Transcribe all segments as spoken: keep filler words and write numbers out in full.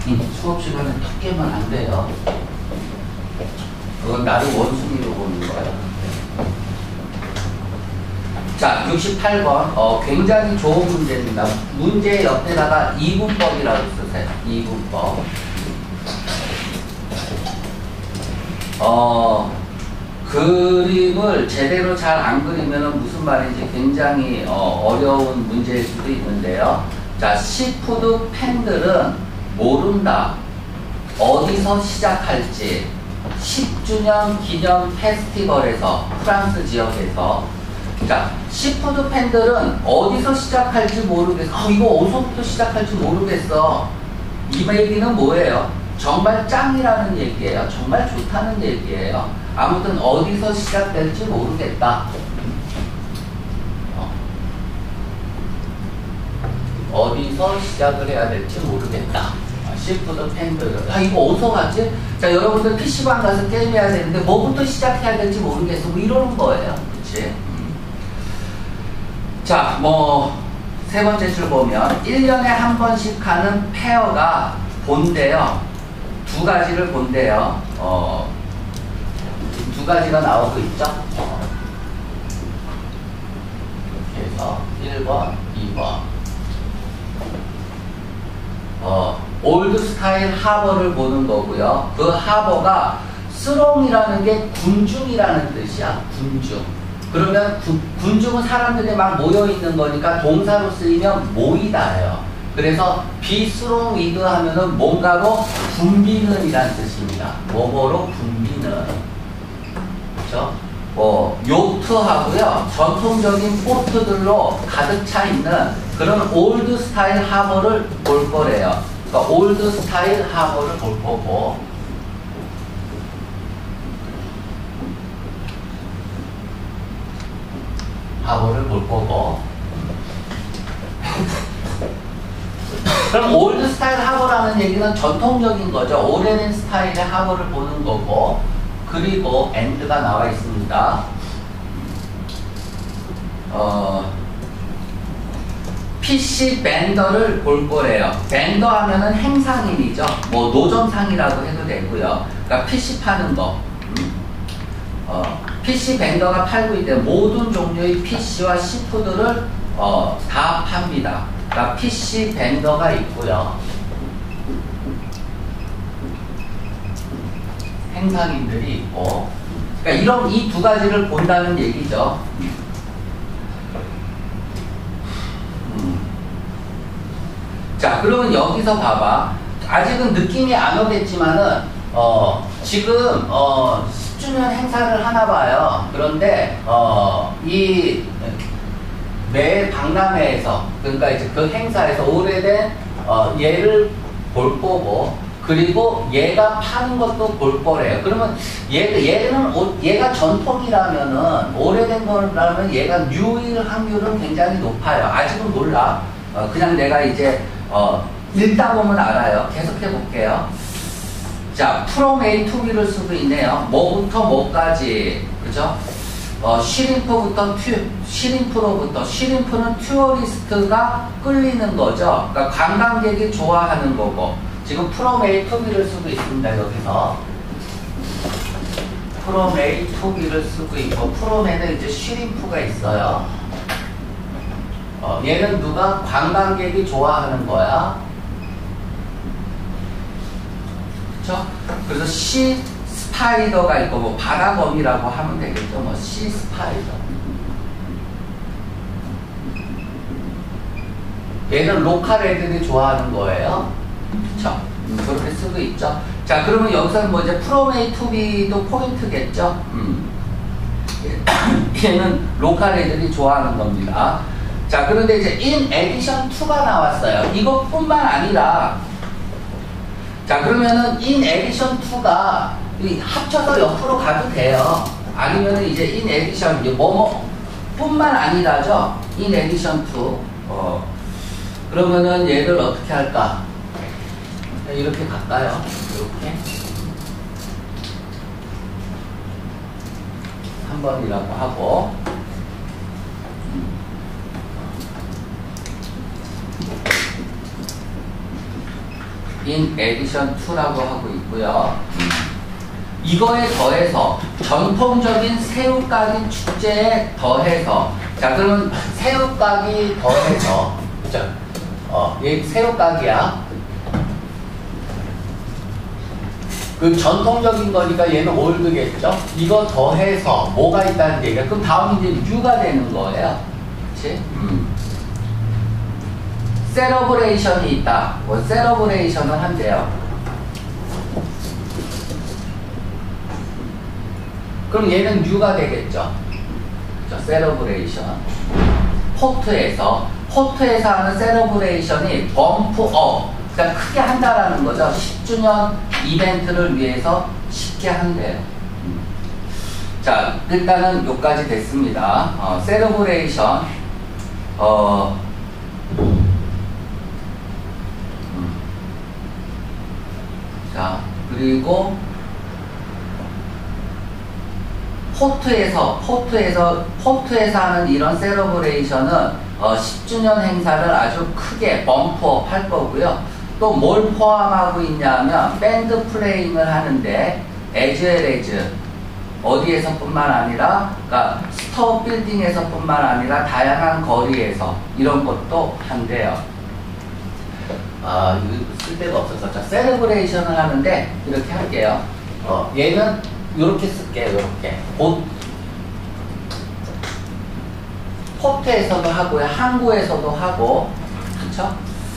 수업 시간에 턱 깨면 안 돼요. 그건 나를 원숭이로 보는 거예요. 자, 육십팔 번. 어, 굉장히 좋은 문제입니다. 문제 옆에다가 이분법이라고 쓰세요. 이분법. 어, 그림을 제대로 잘 안 그리면 무슨 말인지 굉장히 어, 어려운 문제일 수도 있는데요. 자, 시푸드 팬들은 모른다. 어디서 시작할지. 십 주년 기념 페스티벌에서, 프랑스 지역에서. 자, 시푸드 팬들은 어디서 시작할지 모르겠어. 어, 이거 어디서부터 시작할지 모르겠어. 이 얘기는 뭐예요? 정말 짱이라는 얘기예요. 정말 좋다는 얘기예요. 아무튼 어디서 시작될지 모르겠다. 어. 어디서 시작을 해야 될지 모르겠다. 시푸드 팬들. 아, 이거 어디서 가지? 자, 여러분들 피시방 가서 게임해야 되는데 뭐부터 시작해야 될지 모르겠어. 뭐 이러는 거예요. 그치? 음. 자, 뭐, 세 번째 줄 보면 일 년에 한 번씩 하는 페어가 본대요. 두 가지를 본대요. 어, 두 가지가 나오고 있죠? 어. 이렇게 해서 일 번, 이 번. 어, 올드 스타일 하버를 보는 거고요. 그 하버가 스롱이라는 게 군중이라는 뜻이야. 군중. 그러면 구, 군중은 사람들이 막 모여 있는 거니까 동사로 쓰이면 모이다예요. 그래서 be strong with 하면은 뭔가로 붐비는 이란 뜻입니다. 뭐뭐로 붐비는. 그렇죠? 뭐 요트하고요. 전통적인 포트들로 가득 차 있는 그런 올드 스타일 하버를 볼 거래요. 그러니까 올드 스타일 하버를 볼 거고. 하버를 볼 거고. 그럼 올드 스타일 하버라는 얘기는 전통적인 거죠. 오래된 스타일의 하버를 보는 거고. 그리고 and가 나와 있습니다. 어, 피씨 벤더를 볼 거래요. 벤더 하면은 행상인이죠. 뭐 노점상이라고 해도 되고요. 그러니까 피씨 파는 거. 어, 피씨 벤더가 팔고 있대. 모든 종류의 피씨와 시푸드를 어, 다 팝니다. 그러니까 피씨 벤더가 있고요. 행상인들이 있고. 그러니까 이런 이 두 가지를 본다는 얘기죠. 음. 자, 그러면 여기서 봐봐. 아직은 느낌이 안 오겠지만은 어, 지금 어, 십 주년 행사를 하나 봐요. 그런데 어, 이 매 박람회에서, 그러니까 이제 그 행사에서 오래된 어, 얘를 볼 거고, 그리고 얘가 파는 것도 볼 거래요. 그러면 얘, 얘는 얘가 전통이라면은, 오래된 거라면 얘가 뉴일 확률은 굉장히 높아요. 아직은 몰라. 어, 그냥 내가 이제 어, 읽다 보면 알아요. 계속해 볼게요. 자, from A to B를 쓰고 있네요. 뭐부터 뭐까지, 그죠? 어, 시림프부터 튜, 시림프로부터, 시림프는 튜어리스트가 끌리는 거죠. 그러니까 관광객이 좋아하는 거고. 지금 from A to B를 쓰고 있습니다. 여기서 from A to B를 쓰고 있고, from에는 이제 시림프가 있어요. 어, 얘는 누가? 관광객이 좋아하는 거야. 그쵸? 그래서 시 스파이더가 있고, 뭐 바다거미라고 하면 되겠죠. 뭐 시 스파이더. 얘는 로컬 애들이 좋아하는 거예요. 그쵸? 음, 그렇게 쓰고 있죠. 자, 그러면 여기서는 뭐 이제 from A to B도 포인트겠죠. 음. 얘는 로컬 애들이 좋아하는 겁니다. 자, 그런데 이제 in addition to가 나왔어요. 이것뿐만 아니라, 자, 그러면은 in addition to가 합쳐서 옆으로 가도 돼요. 아니면은 이제 in addition, 뭐뭐 뿐만 아니라죠. in addition to. 어. 그러면은 얘를 어떻게 할까? 이렇게 갈까요? 이렇게. 한 번이라고 하고. in addition to라고 하고 있고요. 이거에 더해서 전통적인 새우까기 축제에 더해서 자 그러면 새우까기 더해서 자, 어, 얘 새우까기야. 그 전통적인 거니까 얘는 올드겠죠? 이거 더해서 뭐가 있다는 얘기야. 그럼 다음이 이제 U가 되는 거예요. 그치? 음. 세러브레이션이 있다. 뭐 세러브레이션을 한대요. 그럼 얘는 U가 되겠죠? 저 세러브레이션. 포트에서 포트에서 하는 세러브레이션이 범프업. 그러니까 크게 한다라는 거죠. 십 주년 이벤트를 위해서 쉽게 한대요. 음. 자, 일단은 여기까지 됐습니다. 어, 세러브레이션. 어, 음. 자, 그리고 포트에서, 포트에서, 포트에서 하는 이런 세러브레이션은 어, 십 주년 행사를 아주 크게 범프업 할 거고요. 또 뭘 포함하고 있냐면 밴드 플레잉을 하는데 as well as 어디에서 뿐만 아니라 그러니까 스토어 빌딩에서 뿐만 아니라 다양한 거리에서 이런 것도 한대요. 아, 이거 쓸 데가 없어서 자, 셀레브레이션을 하는데 이렇게 할게요. 어, 얘는 이렇게 쓸게요. 이렇게 곧 포트에서도 하고요. 항구에서도 하고 그쵸?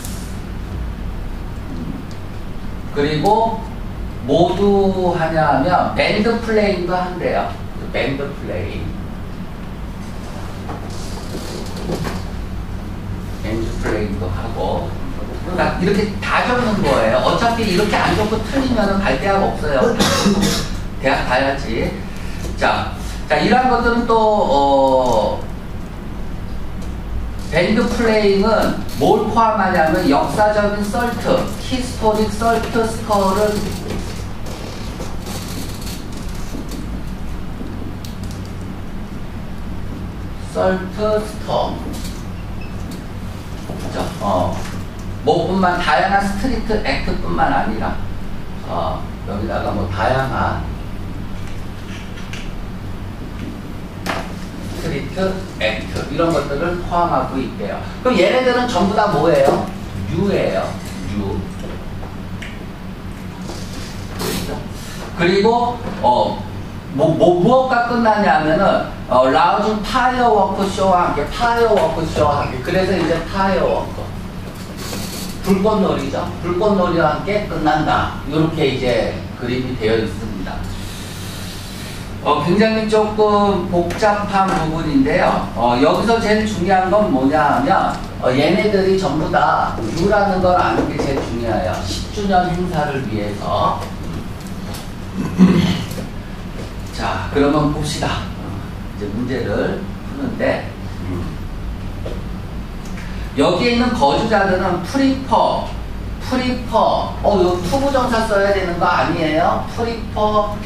그리고 모두 하냐면 밴드 플레잉도 한대요. 밴드 플레잉. 밴드 플레잉도 하고. 그러니까 이렇게 다 적는 거예요. 어차피 이렇게 안 적고 틀리면 갈 데가 없어요. 대학 가야지. 자, 자 이런 것들은 또 어, 밴드 플레잉은 뭘 포함하냐면 역사적인 설트, 히스토릭 설트 스코어를 설트 스토어 그죠? 어, 뭐뿐만 다양한 스트리트 액트뿐만 아니라 어, 여기다가 뭐 다양한 스트리트 액트 이런 것들을 포함하고 있대요. 그럼 얘네들은 전부 다 뭐예요? U예요. U. 그리고 어, 뭐, 뭐 무엇과 끝나냐면은 어, 라우징 파이어워크 쇼와 함께 파이어워크 쇼와 함께 그래서 이제 파이어워크 불꽃놀이죠. 불꽃놀이와 함께 끝난다. 이렇게 이제 그림이 되어 있습니다. 어, 굉장히 조금 복잡한 부분인데요. 어, 여기서 제일 중요한 건 뭐냐 하면 어, 얘네들이 전부 다 U라는 걸 아는 게 제일 중요해요. 십 주년 행사를 위해서. 자, 그러면 봅시다. 이제 문제를 푸는데 여기에 있는 거주자들은 프리퍼, 프리퍼, 어, 이거 투부정사 써야 되는 거 아니에요? 프리퍼,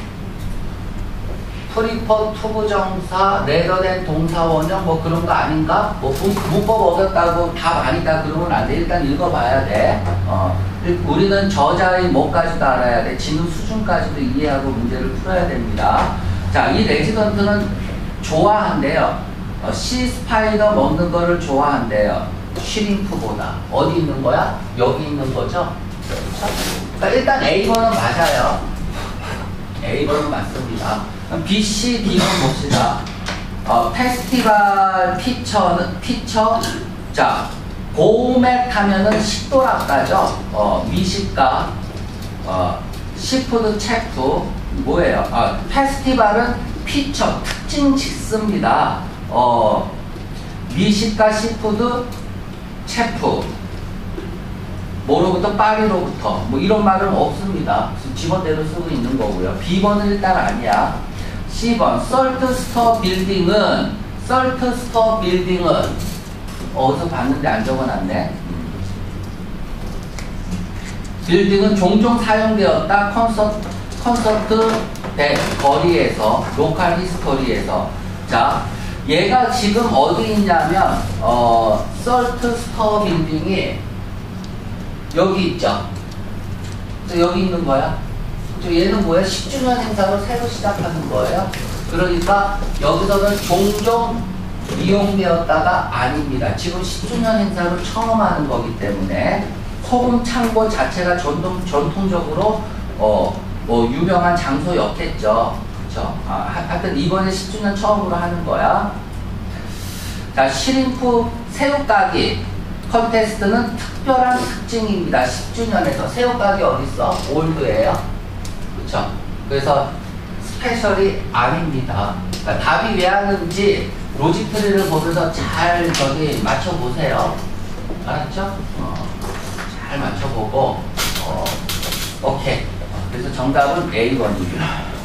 프리퍼 투부정사, 레더된 동사원형 뭐 그런 거 아닌가? 뭐 문법 어겼다고 답 아니다 그러면 안 돼. 일단 읽어봐야 돼. 어, 우리는 저자의 뭐까지도 알아야 돼. 진우 수준까지도 이해하고 문제를 풀어야 됩니다. 자, 이 레지던트는 좋아한대요. 어, 씨 스파이더 먹는 거를 좋아한대요. 슈링크보다. 어디 있는 거야? 여기 있는 거죠? 그렇죠? 그러니까 일단 에이 번은 맞아요. 에이 번은 맞습니다. 비, 씨, D는 봅시다. 어, 페스티벌 피처는, 피처. 자, 고맥 하면은 식도락가죠. 어, 미식가, 어, 시푸드 체프, 뭐예요? 아, 페스티벌은 피처, 특징 짓습니다. 어, 미식가 시푸드 체프. 뭐로부터 파리로부터 뭐 이런 말은 없습니다. 지번대로 쓰고 있는 거고요. B번은 일단 아니야. C번 썰트 스토어 빌딩은 썰트 스토어 빌딩은 어디서 봤는데 안 적어놨네. 빌딩은 종종 사용되었다. 콘서트 콘서트 대 거리에서 로컬 히스토리에서 자 얘가 지금 어디 있냐면 어 썰트 스토어 빌딩이 여기 있죠. 그래서 여기 있는 거야. 그죠? 얘는 뭐야? 십 주년 행사로 새로 시작하는 거예요. 그러니까 여기서는 종종 이용되었다가 아닙니다. 지금 십 주년 행사로 처음 하는 거기 때문에 소금 창고 자체가 전통, 전통적으로 어, 뭐 유명한 장소였겠죠. 그쵸? 아, 하, 하여튼 이번에 십 주년 처음으로 하는 거야. 자, 시림프 새우까기 컨테스트는 특별한 특징입니다. 십 주년에서 새우까기 어딨어? 올드예요. 그쵸? 그래서 스페셜이 아닙니다. 그러니까 답이 왜 하는지 로직트리를 보면서 잘 저기 맞춰보세요. 알았죠? 어, 잘 맞춰보고 어, 오케이. 그래서 정답은 에이 번입니다.